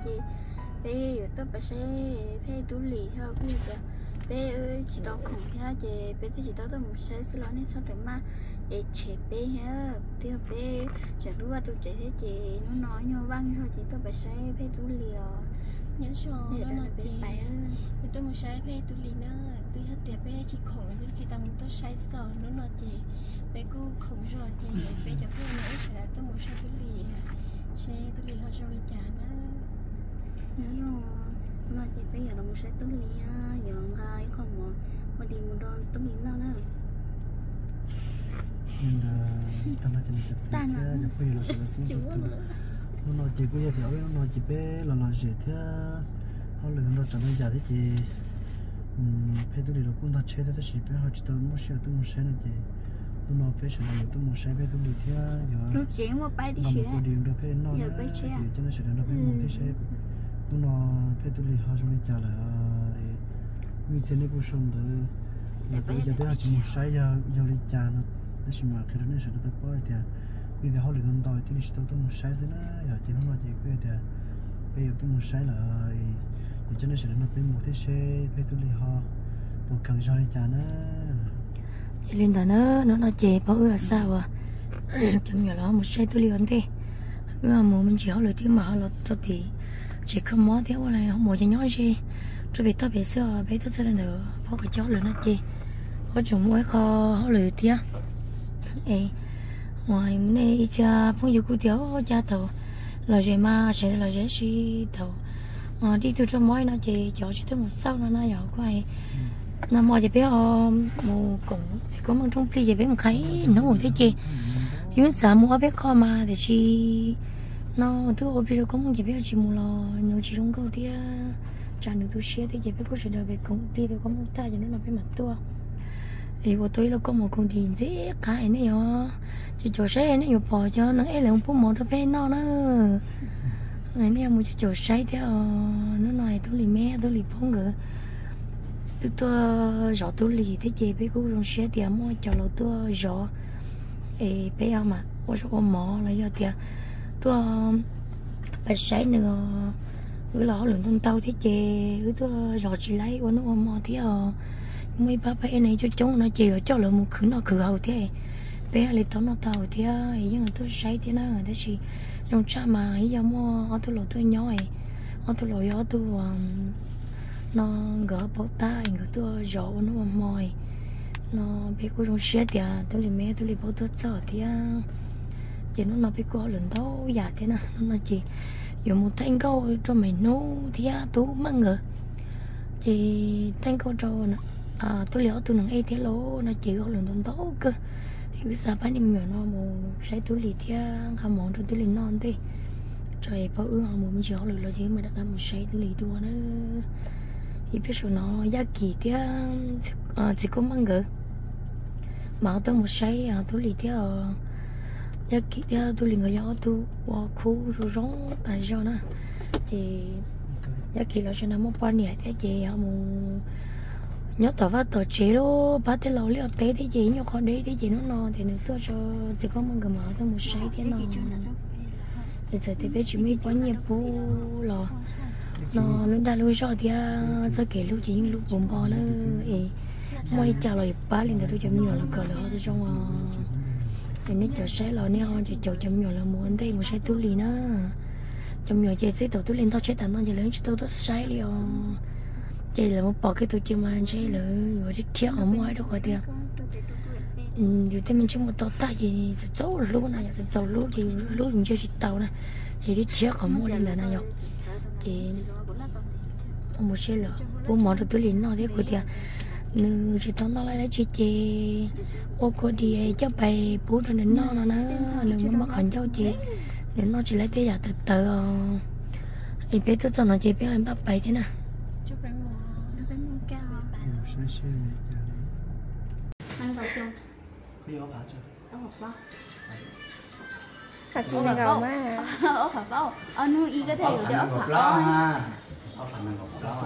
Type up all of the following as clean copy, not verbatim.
chị bé ở tôi bé sẽ bé tú lì theo cái gì bé chỉ tao không theo chị bé chỉ tao tôi một sẽ lo nên sao để mà để chế bé ha theo bé chẳngรู้ว่าtôi chế thế chị nó nói nhau văng rồi chị tôi bé sẽ bé tú lì nhớ rồi nó là chị tôi một sai bé tú lì nữa tôi hết tiệp bé chỉ khổng tôi chỉ tao tôi sai sợ nó là chị bé cô khổng rồi chị bé cho bé nữa sẽ là tôi một sai tú lì họ cho đi trả đó nhớ rồi mà chị bây giờ là một sai tú lì ha giờ ai không mà đi một đôi tú lì nào nữa nhưng ta nói cho mình thật sự chứ bây giờ là sự xuống sụt nó nói chị bây giờ thì nó nói chị bé là nói gì thế họ lừa nó chẳng nên giả thế chị phải tôi đi đâu cũng ta chơi thế thì bé họ chỉ tao mua xe tôi mua xe này chị tôi nói bé sẽ làm tôi mua xe bé tôi đi thế giờ lúc chuyện mà bay đi xe làm điểm được bé nó chị cho nên sẽ làm bé mua thế xe tôi nói bé tôi đi họ xong đi trả lại vì thế này cũng xong rồi bây giờ bé chỉ mua xe giờ đi trả nó thế thì mà khi đó nó sẽ được bao nhiêu bây giờ họ lừa nó đòi thì tôi mua xe thế nữa giờ chị nó nói chị bây giờ tôi mua xe là cho nên sẽ nó bên một thế xe bên tôi đi họ một cần cho đi trả nữa chị Linh ta nó nói chị bảo là sao à chấm nhỏ đó một xe tôi liền thế mà mình chỉ hỏi lời tiếng mà họ là tôi thì chỉ không mó theo là không mua cho nhỏ gì cho bé tôi sẽ lên được bảo cái cháu lời nó chị có chúng mỗi kho họ lời tiếng ngoài này cha phong yêu cụ thiếu cha thầu là gì mà sẽ là gì suy thầu đi từ trong mỗi nó chỉ cho chỉ tới một sau nó nhỏ quay nó mò chỉ biết một cũng thì có mang trong pli chỉ biết một cái nó ngồi thế chị nhưng sao mua biết kho mà thì chị nó thứ ở bây có một chỉ biết chỉ mua lo nhiều chỉ trong câu thì trả được tôi xe thì chỉ biết có sự đời về cũng pli thì có một ta cho nó là cái mặt tua thì của tôi là có một con thì dễ cái này chỉ cho xe này nhiều bỏ cho nó ấy là không có một đứa bé nó người này mua cho chỗ say theo nó nói tôi lì mẹ tôi lì phong ngờ tôi rõ tôi lì thế chị bé cũng trong xe thì mua cho nó tôi rõ bé mà có số mỏ là do thì tôi phải say nữa cứ lo lượng con tàu thế chị cứ tôi rõ chỉ lấy của nó mỏ thế mấy ba bé này cho chúng nó chỉ cho lượng một khử nó khử hậu thế bé lấy tao nó tàu thế nhưng mà tôi say thế nó thế gì trong cha mà ấy giờ mua ở tôi lột tôi nhói ở tôi lột ở tôi nó gỡ bao tay gỡ tôi rõ nó mà mồi nó biết cô trong xe thì tôi liền mẹ tôi liền bao tôi sợ thì chỉ nó biết cô lần thấu giả thế nào nó chỉ dùng một thanh câu cho mày nấu thì tôi mang ngờ thì thanh câu cho tôi liệu tôi nâng ấy thế lố nó chỉ có lần thấu cơ cái sao bán đi miệng nó một sai túi lì thia không món cho túi lì non thế trời bao ư họ muốn chó lười là gì mà đặt ra một sai túi lì đua nó thì biết số nó giá kỳ thia chỉ có mang gỡ mà tôi một sai túi lì thia giá kỳ thia túi lì người gió tôi qua khu rồi rong tại do nó thì giá kỳ là cho nó một bao nhiêu thế chị họ muốn nhớ tao vắt tao chế đó bắt thế lâu liệu té thế gì nhớ khó đấy thế gì nó thì nếu tôi cho chỉ có một cái mở tôi một say thế nó bây giờ thì bé chỉ mới có nhiều bố lò nó lúc đã lúc rồi thì sao kể lúc chỉ những lúc bồn bò nó mua đi chào lời ba liền tôi chấm nhiều là cờ lỡ tôi trong thì nếu chờ say lò neo thì chờ chấm nhiều là muốn đây một say túi lì nó chấm nhiều chơi xí tàu túi lên tao chơi tàn nó chỉ lớn cho tôi say liền chị là một bỏ cái túi chưa mà chị là rồi đi treo ở ngoài đó khỏi tiền dù thế mình chỉ một tàu tay gì cháu luôn này cháu luôn thì luôn mình chơi chị tàu này thì đi treo ở ngoài lên là này nhở thì một xe là bố mỏ được túi liền nó thế của tiền nữ chị tao nó lại chị ô cô đi cho bài bố cho nên nó đừng có mắc hẳn cháu chị nên nó chỉ lấy thế giả từ từ thì biết tôi cho nó chị biết em bắt bài thế nào ăn vào chung hạt chi này gạo mà phải bao nuôi y cái thể để ốc lo ha ốc phải là ngọc lo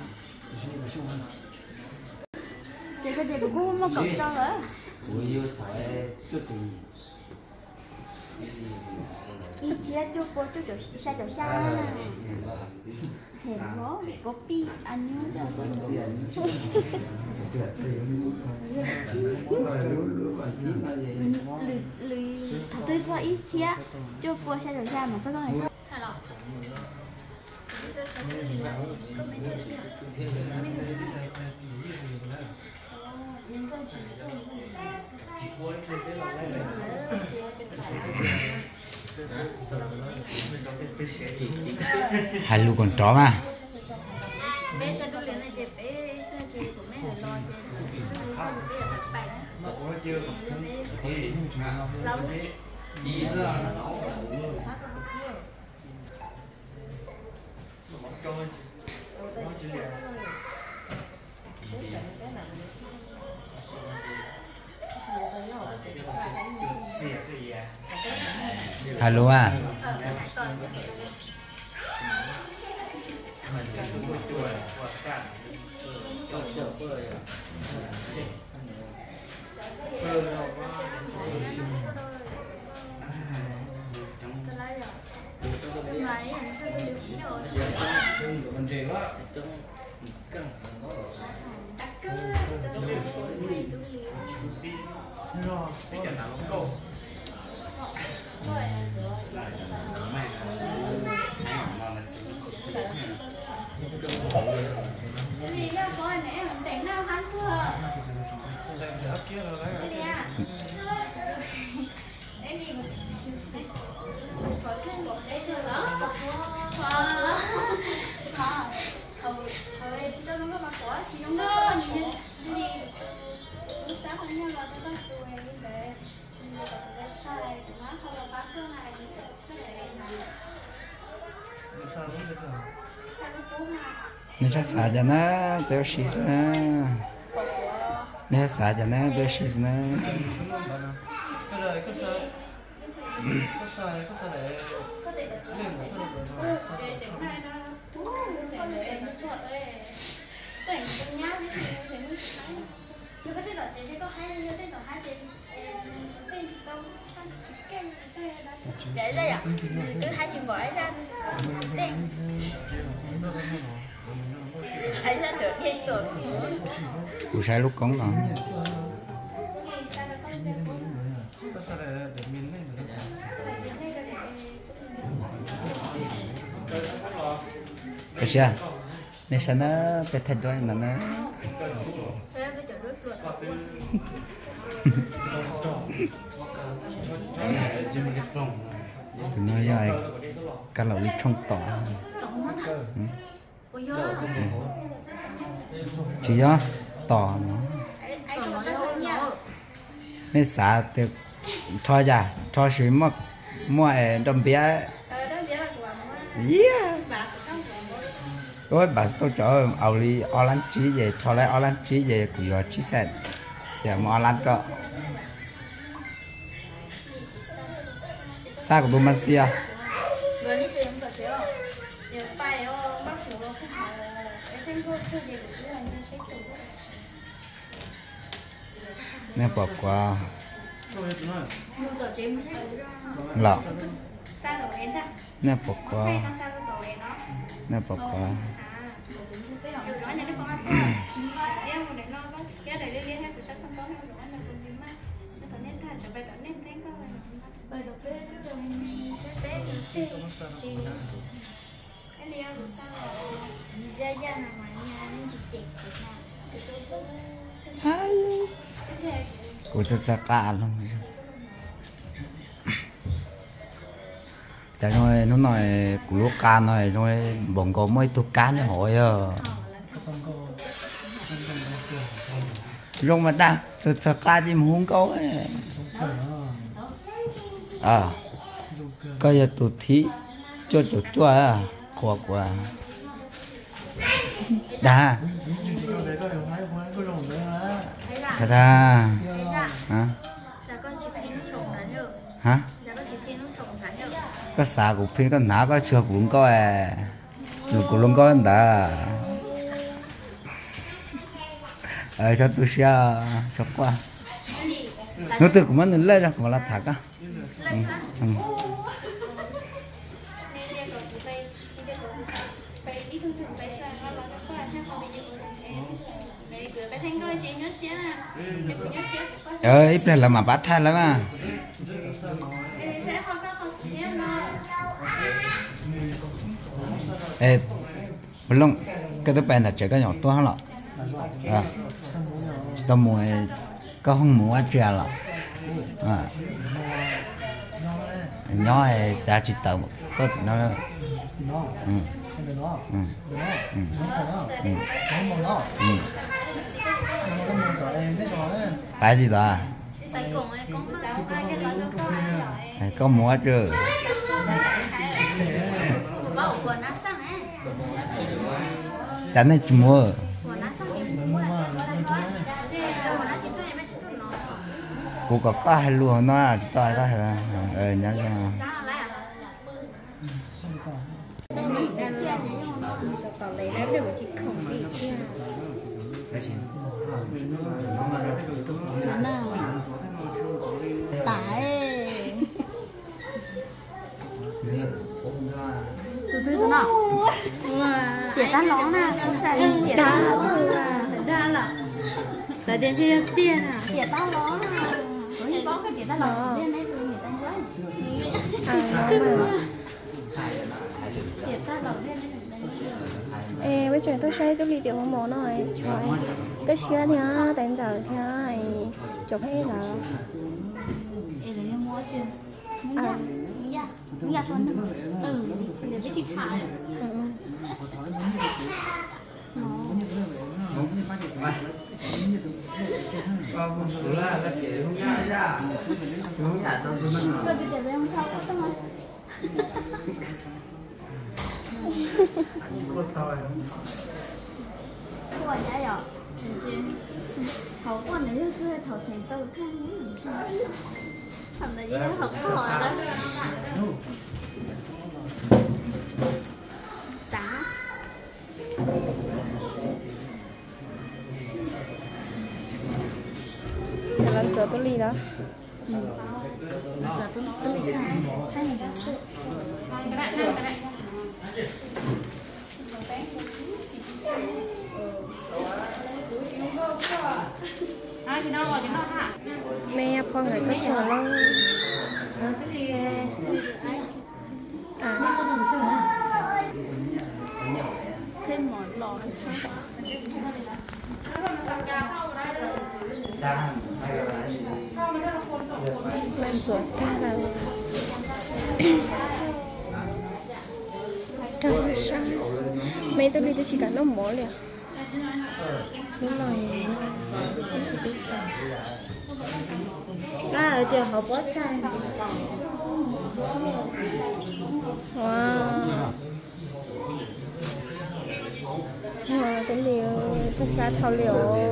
thì cái gì cũng mà cọc cho nữa ui yêu thoại chút gì 一节就播就下就下，เห็นบ่ก๊อปปี้อันนี้เดี๋ยวจะรู้หรือ对做一些就播下就下嘛，这个很看了。 hai lũ con chó mà Bé sẽ đu liền này chị bé của mấy người lo chị hai lũ à nên cho xả cho nó béo xịt nè nên xả cho nó béo xịt nè để đây à? Cứ hai chim bò ra. Ai ra chỗ thiên tuổi. củ sai lúc cống rồi cái gì à? Nên sao nó phải thay đổi nó tụi nó dài cá lẩu đi trong tỏ chỉ do tỏ nó nên xả được thôi ra thôi suy mất mua đâm bé yeah ôi bà tôi cho ao đi Oland trí về cho lại Oland trí về của yo trí sen để mà Oland có sao của tôi mang xia nè bỏ qua lọ nè bỏ qua nè bỏ qua của tất cả luôn tại nó nói của lúc cá nói bọn có mấy tụ cá như hỏi rồi mà ta sợ cá gì mà không có coi giờ tụ thí cho tụ chua à khó quá đà thật à hả hả có xả của pin có nã có chưa cũng có rồi cũng luôn có đã cho tôi xe cho qua nó từ cũng mất lên ra còn là thạc á Ít này là mà bắt than lắm à. Ê, belum cái tấm là chỉ có nhỏ to lắm. À, tao mua có không mua chè lắm. À, nhỏ này giá trị tao có nó. Tại gì đó? Có mua chưa? Tại này chỉ mua. Cô có hai luôn nó chỉ tao có là nhớ ra. Sao tao lấy ra được chỉ không đi kia. nào tại từ nào tiền ta ló nè chúng ta tiền ta ra là tại tiền xe tiền à tiền ta ló có cái tiền ta ló tiền đấy người ta nói tiền ta ló tiền ê bây giờ tôi xây tôi đi tiểu món món rồi trời cái xe thì đánh giờ thì chụp hết là em lấy mua chứ dạ thôi để cái chị thải Ủa vậy à? Hậu con này cứ thầu thành tao thằng này với học có hỏi đó. Giá. để làm giờ tôi ly đó. Giờ tôi lấy cái sai này rồi. Mẹ con người tất giờ luôn. Thêm món lò làm rồi ta là trời sao mấy tôi đi tôi chỉ cả nó mỏ liền đúng rồi ở trường học bớt trai wow cái liều tôi xa thao liều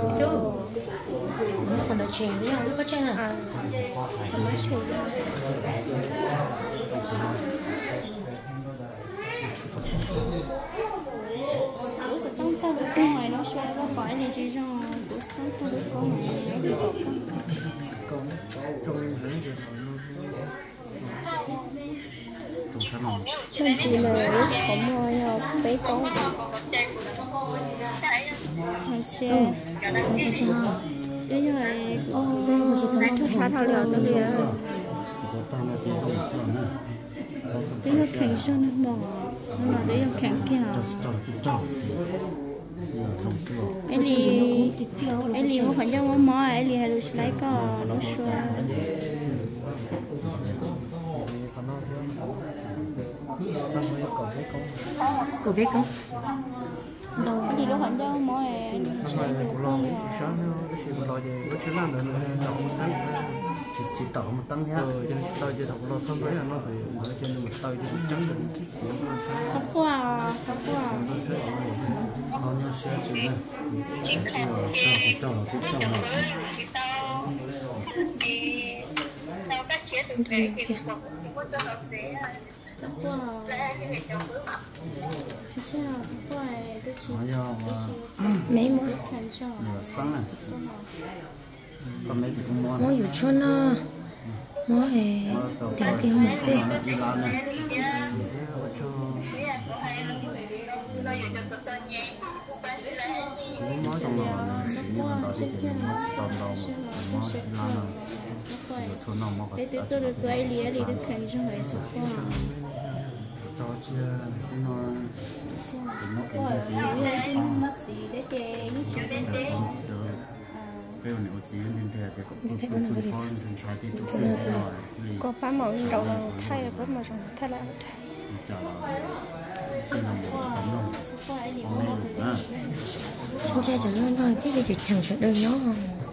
nó còn được chè với nhau nó có chè nào nó mới chè tông tao được con ngoài nó xoay có phải gì chứ rồi tông tao được con ngoài nó được nên chỉ là có mồi bé con chè bây giờ này cho thả thảo liệu tôi liền bây giờ khánh sơn mỏ mà bây giờ khánh kia anh đi một khoản cho món mỏ anh đi hay là lấy có nó xua cô biết không đâu đi lúc khoản cho mỏ anh chỉ tỏ một tăng nhá sắp qua sao nhau xe chỉ này chỉ cho là cũng cho là mấy mua sáng này còn mấy thì cũng mua muaอยู่ชนน่ะ mỗi thì cái một cái cũng nói trong là sự như mình đó thì chỉ nó tồn đâu mà nó làm là số nào mà cái tôi được tuổi lìa thì được khởi trong người số qua cho chia cái nó cái mất gì để chơi như chuyện đến đây cái này chỉ nên theo cái cũng con trái tim tôi có phá màu đầu thay là có màu rồng thay là trong xe chẳng nói thế thì chẳng sợ đời nó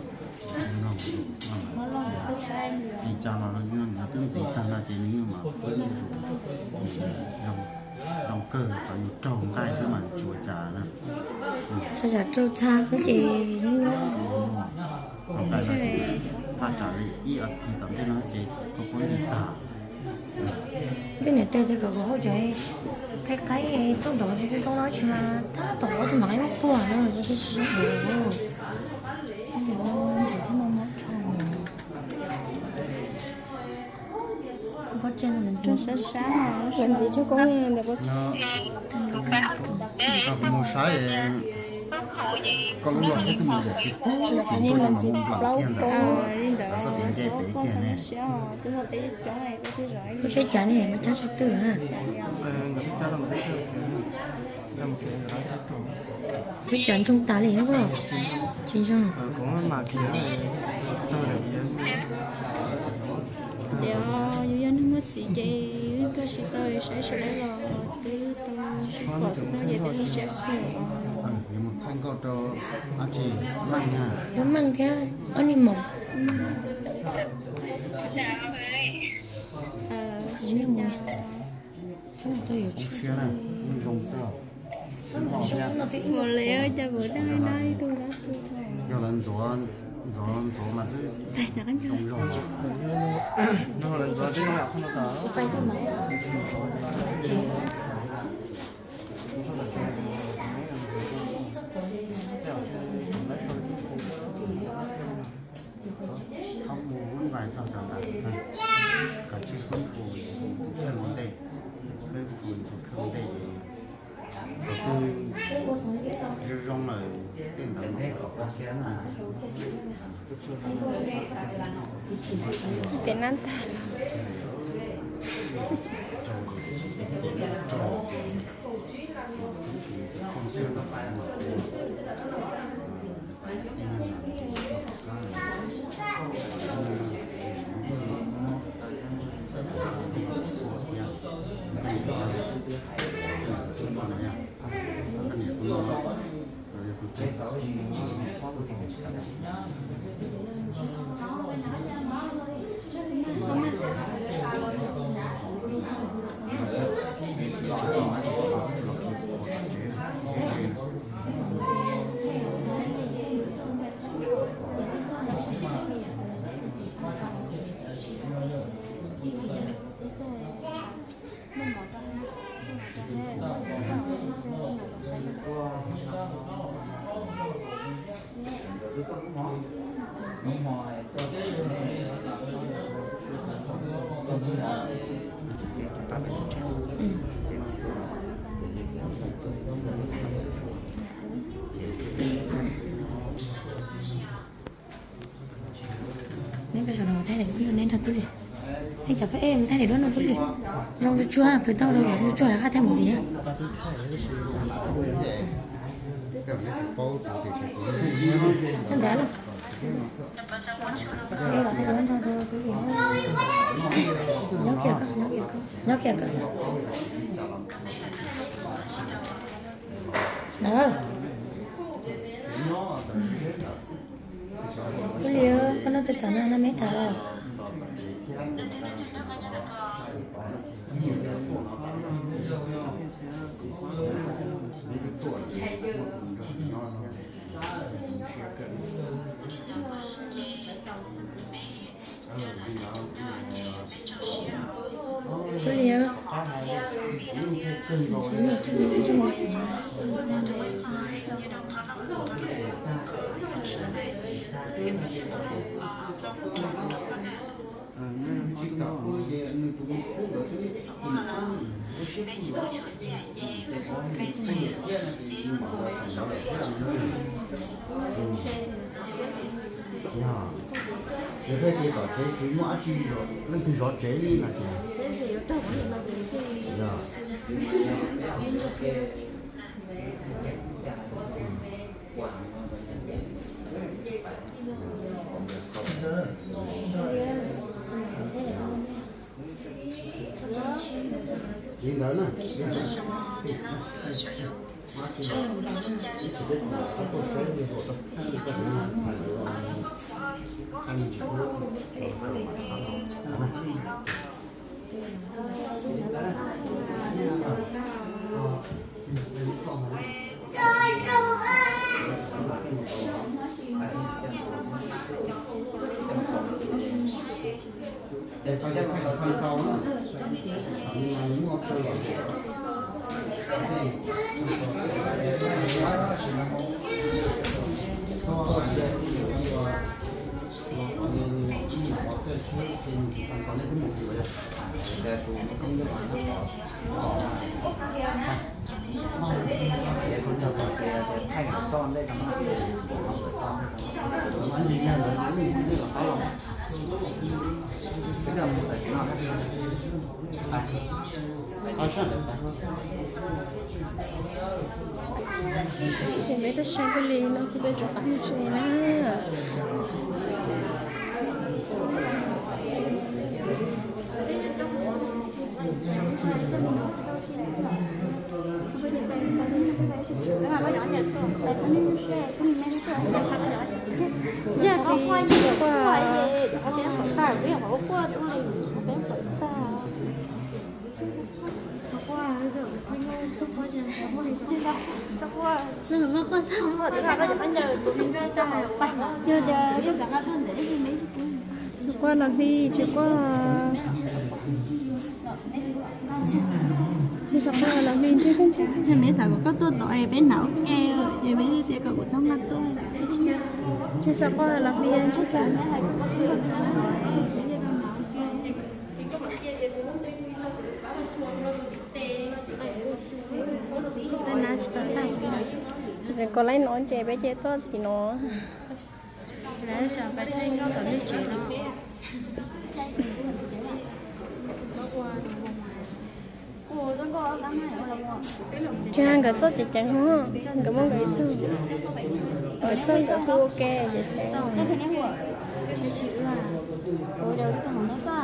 thì cha nó tương gì ta là chỉ nếu mà phân đồng cơ phải trồng cái thứ mà chùa trà nè sao giờ trâu xa cái gì nhưng nó phát trả lại ý ở thì tầm thế nó chỉ có con gì ta cái này tên thì có hỗ trợ cái trong đó thì trong đó chỉ mà ta tổ thì mà lấy một tua nữa cái sử dụng có trên là mình cho sẽ sáng làm gì cho có nghe được có có một sai có lúc sẽ cứ mình được cái như làm gì lâu cô có sẽ trả này mà chắc sẽ tự ha chắc chắn chúng ta liền không chính xác để như dân mất gì vậy tôi sẽ tôi sẽ lấy là từ tôi bỏ xuống nó vậy tôi sẽ nhưng mà thanh có cho anh chị mang nha nó mang theo anh đi mộng đi mộng không tôi hiểu chuyện này mình dùng sao một lẽ cho người đây tôi đã tôi nhiều lần rồi mà cứ nó ăn dùng rồi nó lần rồi chứ nó không có tay cái máy không muốn vài sao chẳng hạn cả chiếc phân phù chân vấn đề phân phù thuộc không đề tôi rong là tiền tặng nó tiền ăn ta nên bây giờ nó thay để nó nên thật tôi đi nên chả phải em thay để nó tôi đi rong cho chua phải tao đâu cho chua là khác thêm một gì á nó đá luôn đây là thay đổi thôi thôi cái gì nhớ kìa cơ sao đó tôi liều con nó tôi thở nó mấy thở rồi tôi liều Giờ bây giờ có chế chỉ mua chỉ rồi, nên cứ rõ chế đi là gì? Gì đó nè. Để cho nó không câu nữa. Muốn ngọt chơi rồi. thay cái tròn đây nó Anh nhìn ra rồi, anh nhìn ra là không. cái đường phải nó Sao? thì mấy cái sang cái ly nó chỉ để cho ăn chơi nè. Dạ thì qua tải với họ qua thôi bé phải ta qua giờ anh ơi không có gì không có gì đâu sao qua sao mà con sao mà ta có anh giờ mình ra ta phải giờ giờ giờ ra thân để gì mấy chỉ qua là đi chỉ qua chỉ sao qua là đi chứ không chứ chứ mấy sao có tôi đòi bé não kê rồi bé đi tiệc của xong là tôi chỉ sao qua là đi chứ sao rồi có lấy nó chè bé chè to thì nó lấy cho bé trên có cả nước chuyện đó cha cái tốt thì chẳng hả cảm ơn cái thứ cái thứ cái thua ok vậy thế cái thứ này của cái chị là ôi đâu cái thằng nó to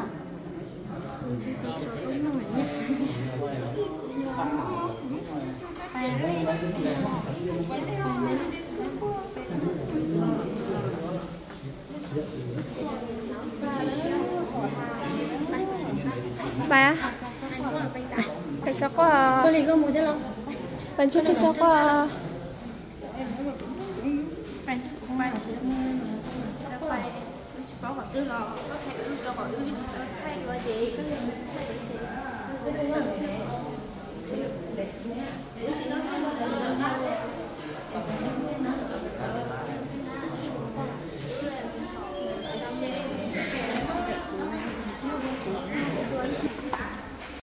ba cái sao có con liền có mua cho lo bên trước cái sao có có họ tư lo có thể cho họ đưa cho hay gọi gì